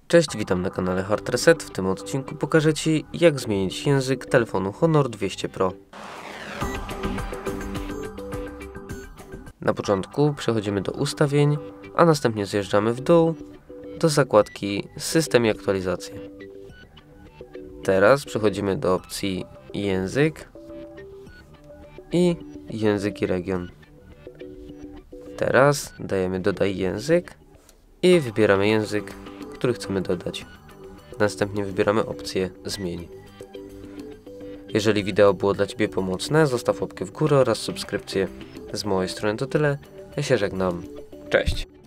Cześć, witam na kanale Hard Reset. W tym odcinku pokażę Ci, jak zmienić język telefonu Honor 200 Pro. Na początku przechodzimy do ustawień, a następnie zjeżdżamy w dół do zakładki System i aktualizacje. Teraz przechodzimy do opcji Język i Język i region. Teraz dajemy Dodaj język i wybieramy język, który chcemy dodać. Następnie wybieramy opcję Zmień. Jeżeli wideo było dla Ciebie pomocne, zostaw łapkę w górę oraz subskrypcję. Z mojej strony to tyle. Ja się żegnam. Cześć!